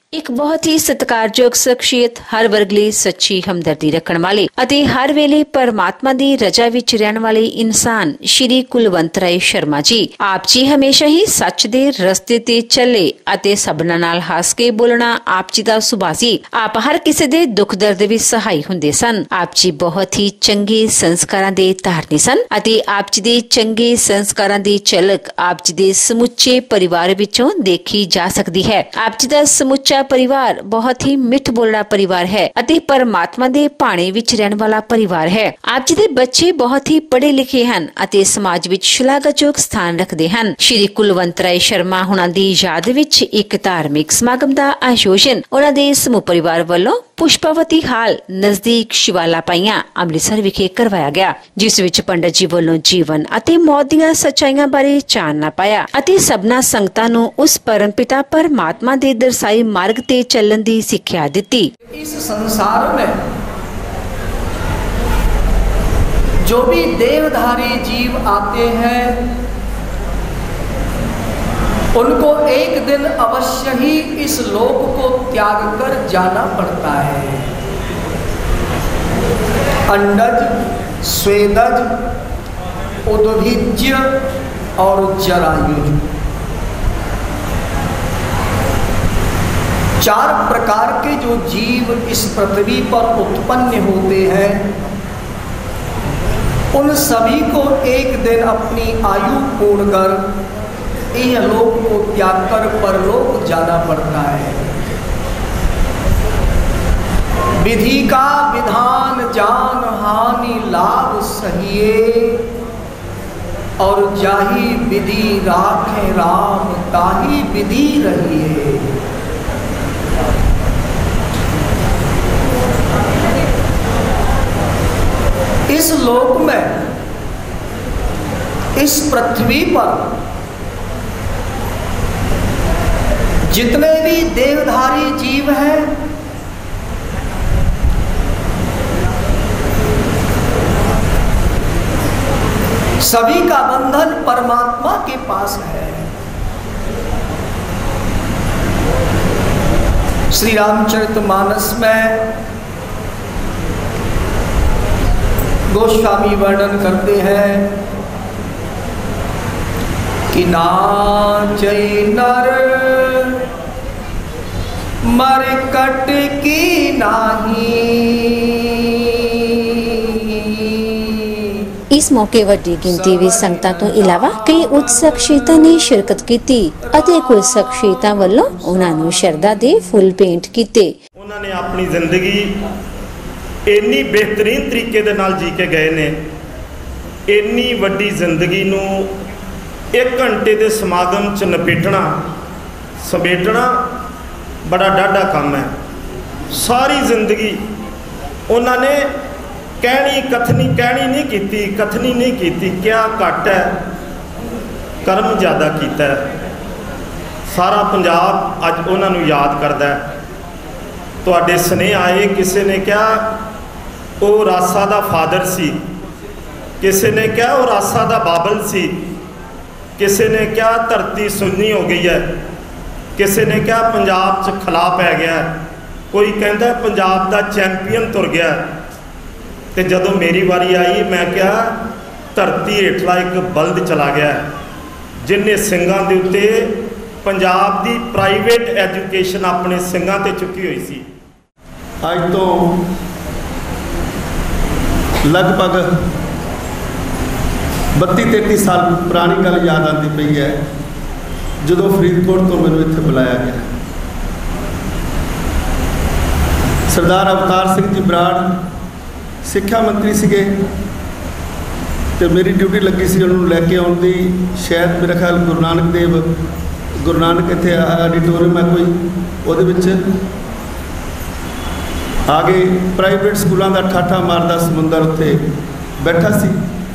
एक बहुत ही सत्कारयोग शख्सियत हर वर्ग ਲਈ सच्ची हमदर्दी रखने वाले ਅਤੇ हर वेले परमात्मा ਦੀ रजा ਵਿੱਚ ਰਹਿਣ ਵਾਲੇ ਇਨਸਾਨ ਸ਼੍ਰੀ ਕੁਲਵੰਤ ਰਾਏ ਸ਼ਰਮਾ ਜੀ ਆਪ ਜੀ ਹਮੇਸ਼ਾ ਹੀ ਸੱਚ ਦੇ ਰਸਤੇ ਤੇ ਚੱਲੇ ਅਤੇ ਸਭਨਾਂ ਨਾਲ ਹੱਸ ਕੇ ਬੋਲਣਾ ਆਪ ਜੀ ਦਾ ਸੁਭਾਅ ਸੀ। ਆਪ ਹਰ ਕਿਸੇ ਦੇ ਦੁੱਖ ਦਰਦ ਵਿੱਚ ਸਹਾਈ ਹੁੰਦੇ ਸਨ। ਆਪ ਜੀ ਬਹੁਤ ਹੀ ਚੰਗੇ ਸੰਸਕਾਰਾਂ ਦੇ ਧਾਰਨੀ ਸਨ ਅਤੇ ਆਪ ਜੀ ਦੇ ਚੰਗੇ ਸੰਸਕਾਰਾਂ ਦੀ ਝਲਕ ਆਪ ਜੀ ਦੇ ਸਮੁੱਚੇ ਪਰਿਵਾਰ ਵਿੱਚੋਂ ਦੇਖੀ ਜਾ ਸਕਦੀ ਹੈ। ਆਪ ਜੀ ਦਾ ਸਮੁੱਚਾ परिवार बहुत ही मिठ बोलना परिवार है अते परमात्मा दे भाणे विच रहन वाला परिवार है। आप जी दे बच्चे बहुत ही पढ़े लिखे हन अते समाज विच शलाघायोग स्थान रखते हैं। श्री कुलवंत राय शर्मा हुणां दी याद विच एक धार्मिक समागम दा आयोजन उन्हां दे समूह परिवार वालों पुष्पावती हाल नजदीक शिवाला पाइयां अमृतसर विखे करवाया गया, जिस विच पंडित जी वालों जीवन अते मौत दीआं सच्चाइयां बारे चानना पाया अते सबना संगतां नूं उस परमपिता परमात्मा दे दर्शाए मार्ग ते चलण दी सिक्ख्या दित्ती। इस संसार में जो भी देहधारी जीव आते हैं उनको एक दिन अवश्य ही इस लोक को त्याग कर जाना पड़ता है। अंडज, स्वेदज, उद्भिज्य और जरायुज, चार प्रकार के जो जीव इस पृथ्वी पर उत्पन्न होते हैं उन सभी को एक दिन अपनी आयु पूर्ण कर यह लोक को त्याग कर परलोक जाना पड़ता है। विधि का विधान जान हानि लाभ सहिए और जाही विधि राखे राम ताही विधि रहिए। इस लोक में इस पृथ्वी पर जितने भी देहधारी जीव हैं सभी का बंधन परमात्मा के पास है। श्री रामचरितमानस में गोस्वामी वर्णन करते हैं कि नाचै नर मर कट की नाही। इस मौके वड्डी गिनती विच संगतां तो इलावा कई उच्च शख्सियतां ने शिरकत कीती अते कुछ शख्सियतां वल्लों उन्हां नूं शरधा दे फुल भेंट कीते। उन्हां ने अपनी जिंदगी इन्नी बेहतरीन तरीके दे नाल जी के गए ने। इन्नी वड्डी जिंदगी नूं 1 घंटे के समागम च नपेटना समेटना बड़ा डाढ़ा काम है। सारी जिंदगी उन्होंने कथनी नहीं की, क्या घट है कर्म ज़्यादा किया है। सारा पंजाब अज उन्होंने याद करता है। तुहाडे स्नेह आए, किसी ने कहा वो रासा दा फादर सी, किसी ने कहा वो रासा दा बाबल सी, किसी ने कहा धरती सुन्नी हो गई है, किसी ने कहा पंजाब च खला पै गया, कोई कहता पंजाब का चैंपीयन तुर गया। तो जदों मेरी वारी आई मैं क्या धरती हेठला एक बल्द चला गया जिन्हें सिंगां दे उत्ते पंजाब की प्राइवेट एजुकेशन अपने सिंगां ते चुकी हुई सी। अज तो लगभग 32-33 साल पुरानी गल याद आती पई है जो फरीदकोट तो मैनू इत्थे बुलाया गया। सरदार अवतार सिंह जी बराड़ सिक्ख्या मंत्री सीगे ते मेरी ड्यूटी लगी सी उन्होंने लैके आउण दी। शायद मेरा ख्याल गुरु नानक इत्थे ऑडिटोरियम है कोई उहदे विच आगे प्राइवेट स्कूलों का ठाठा मारदा समुंदर उत्थे बैठा सी।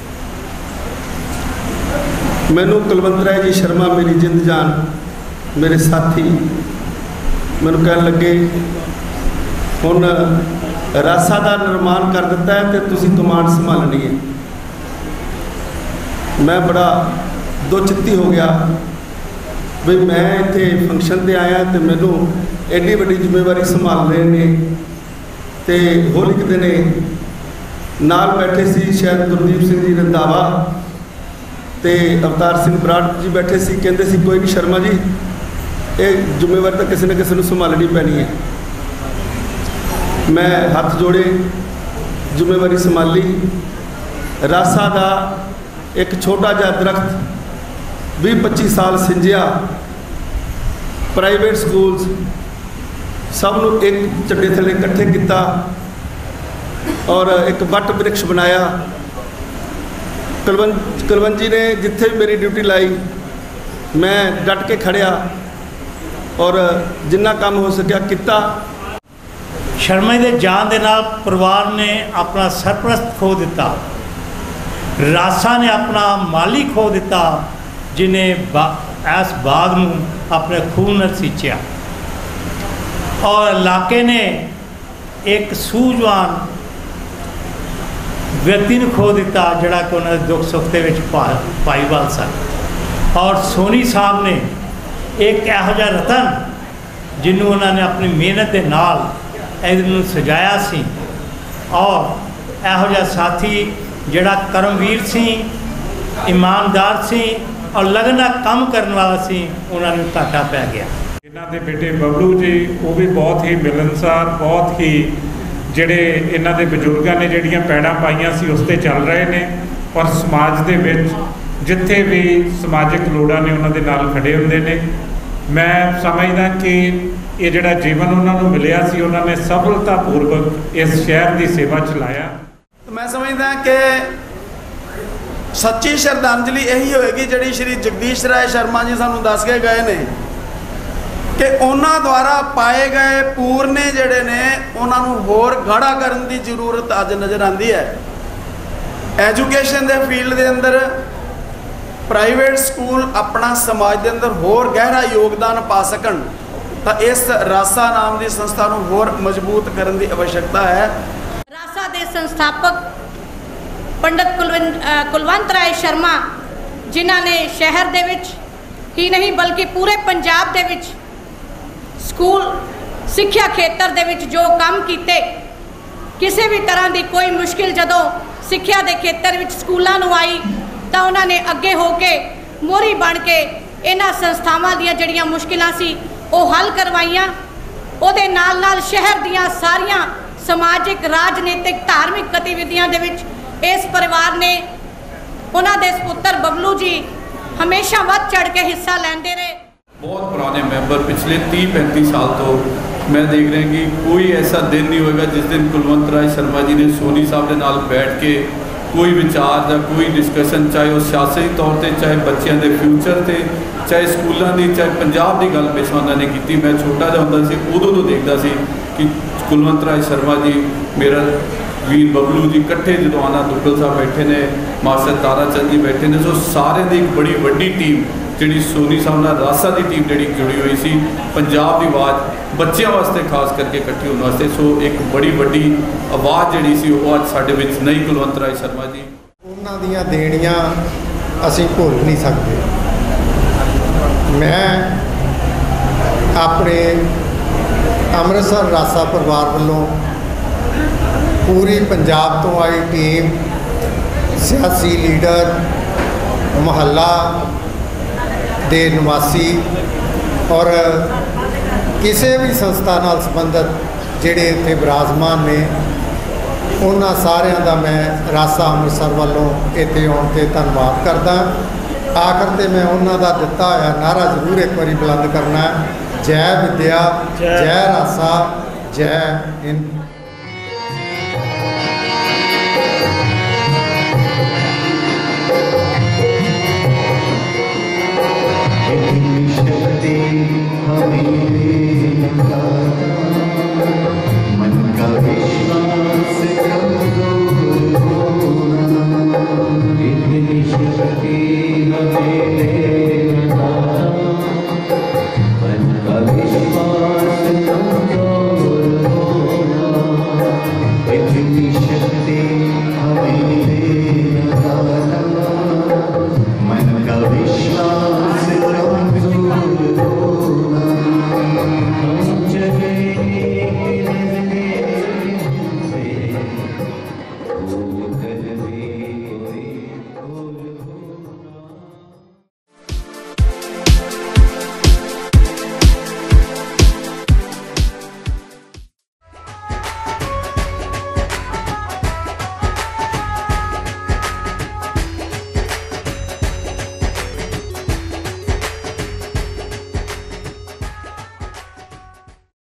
मैनू कुलवंत राय जी शर्मा मेरी जिंद जान मेरे साथी मैनू कह लगे हुण रासा का निर्माण कर दिता है तो तुसीं कमान संभालनी है। मैं बड़ा दुचित्ती हो गया ਵੀ ਮੈਂ ਇੱਥੇ ਫੰਕਸ਼ਨ 'ਤੇ ਆਇਆ ਤੇ ਮੈਨੂੰ ਐਡੀ ਵੱਡੀ ਜ਼ਿੰਮੇਵਾਰੀ ਸੰਭਾਲ ਰਹੇ ਨੇ। ਤੇ ਹੋਲੀ ਦੇ ਨੇ ਨਾਲ ਬੈਠੇ ਸੀ ਸ਼ਾਇਦ ਗੁਰਦੀਪ ਸਿੰਘ ਜੀ ਰੰਧਾਵਾ ਤੇ ਅਵਤਾਰ ਸਿੰਘ ਬਰਾੜ ਜੀ ਬੈਠੇ ਸੀ। ਕਹਿੰਦੇ ਸੀ ਕੋਈ ਨਹੀਂ ਸ਼ਰਮਾ ਜੀ, ਇਹ ਜ਼ਿੰਮੇਵਾਰੀ ਤਾਂ ਕਿਸੇ ਨਾ ਕਿਸੇ ਨੂੰ ਸੰਭਾਲਣੀ ਪੈਣੀ ਹੈ। मैं हथ जोड़े जिम्मेवारी संभाली। रासा का एक छोटा जिहा दरख्त 20-25 साल सिंजिया, प्राइवेट स्कूल्स सब नूं एक झंडे थले इकट्ठे किया और एक वट वृक्ष बनाया। कुलवंत जी ने जिथे भी मेरी ड्यूटी लाई मैं डट के खड़िया और जिन्ना काम हो सकिया किया। शर्मा जी के जान के नाल परिवार ने अपना सरप्रस्त खो दिता, रासा ने अपना माली खो दिता जिन्हें इस बाग नूं अपने खून नाल सींचिया और इलाके ने एक सूझवान व्यक्ति ने खो दिता जिहड़ा कि उन्होंने दुख सुख के विच भाईवाल सन। और सोनी साहब ने एक इहो जिहा रतन जिन्होंने उन्होंने अपनी मेहनत के नाल इहनूं सजाया सी और इहो जिहा साथी जिहड़ा करमवीर सी, ईमानदार सी और लगन नाल काम करने वाला सी, उन्होंने घाटा पै गया। इन्हां दे बेटे बबलू जी वो भी बहुत ही मिलनसार, बहुत ही ਜਿਹੜੇ ਇਹਨਾਂ ਦੇ ਬਜ਼ੁਰਗਾਂ ਨੇ ਜਿਹੜੀਆਂ ਪੈੜਾਂ ਪਾਈਆਂ ਸੀ ਉਸ 'ਤੇ ਚੱਲ ਰਹੇ ਨੇ ਔਰ ਸਮਾਜ ਦੇ ਵਿੱਚ ਜਿੱਥੇ ਵੀ ਸਮਾਜਿਕ ਲੋੜਾਂ ਨੇ ਉਹਨਾਂ ਦੇ ਨਾਲ ਖੜੇ ਹੁੰਦੇ ਨੇ। ਮੈਂ ਸਮਝਦਾ ਕਿ ਇਹ ਜਿਹੜਾ ਜੀਵਨ ਉਹਨਾਂ ਨੂੰ ਮਿਲਿਆ ਸੀ ਉਹਨਾਂ ਨੇ ਸਫਲਤਾਪੂਰਵਕ ਇਸ ਸ਼ਹਿਰ ਦੀ ਸੇਵਾ ਚਲਾਇਆ। ਮੈਂ ਸਮਝਦਾ ਕਿ ਸੱਚੀ ਸ਼ਰਧਾਂਜਲੀ ਇਹੀ ਹੋਏਗੀ ਜਿਹੜੀ ਸ਼੍ਰੀ ਜਗਦੀਸ਼ ਰਾਏ ਸ਼ਰਮਾ ਜੀ ਸਾਨੂੰ ਦੱਸ ਕੇ ਗਏ ਨੇ कि उन्होंने द्वारा पाए गए पूर ने जोड़े ने उन्होंने होर गाढ़ा करने की जरूरत अज नज़र आती है। एजुकेशन के फील्ड के अंदर प्राइवेट स्कूल अपना समाज के अंदर होर गहरा योगदान पा सकन तो इस रासा नाम की संस्था को होर मजबूत करने की आवश्यकता है। रासा के संस्थापक पंडित कुलवंत राय शर्मा जिन्हों ने शहर के विच ही नहीं बल्कि पूरे पंजाब के विच स्कूल सिक्ख्या खेतर दे विच जो काम कीते, किसी भी तरह की कोई मुश्किल जदों सिक्ख्या के खेतर विच स्कूलों नूं आई तो उन्होंने अगे होके मोहरी बन के इन्हां संस्थावां दीयां जिहड़ियां मुश्किलां सी वो हल करवाइयां। उहदे नाल नाल शहर दीयां सारियां समाजिक, राजनीतिक, धार्मिक गतिविधियां दे विच इस परिवार ने उन्हां दे पुत्तर बबलू जी हमेशा वध चढ़ के हिस्सा लैंदे रहे। बहुत पुराने मैंबर पिछले 30-35 साल तो मैं देख रहे हैं कि कोई ऐसा दिन नहीं होगा जिस दिन कुलवंत राय शर्मा जी ने सोनी साहब के नाल बैठ के कोई विचार या कोई डिस्कशन, चाहे वो सियासी तौर पर, चाहे बच्चों के फ्यूचर से, चाहे स्कूलों की, चाहे पंजाब की गल हमेशा उन्होंने की। मैं छोटा जिहा हुंदा सी उदों तो देखता सी कि कुलवंत राय शर्मा जी, मेरा वीर बबलू जी इकट्ठे जो आना दुग्गल साहब बैठे ने, मास्टर तारा चंद जी बैठे ने, सो सारे की एक बड़ी वड्डी टीम जी सोनी साहब नाल रासा की टीम जी जुड़ी हुई सी पंजाब की आवाज़ बच्चों वास्ते खास करके इकट्ठी होने वास्ते। सो एक बड़ी वड्डी आवाज़ जी सी वो अज साडे विच नहीं। कुलवंत राय शर्मा जी उन्हां दीयां देणियां असीं भुल नहीं सकते। मैं अपने अमृतसर रासा परिवार वालों पूरी पंजाब तो आई टीम, सियासी लीडर, मुहल्ला दे निवासी और किसी भी संस्था नाल संबंधित जिहड़े इत्थे विराजमान ने उन्हां सारियां दा मैं रासा अमृतसर वालों इत्थे आउण ते धन्नवाद करदा। आखिर ते मैं उन्हां दा दित्ता होया नारा जरूर एक बारी बुलंद करना, जय विद्या, जय रासा, जय हिंद। शक्ति हमें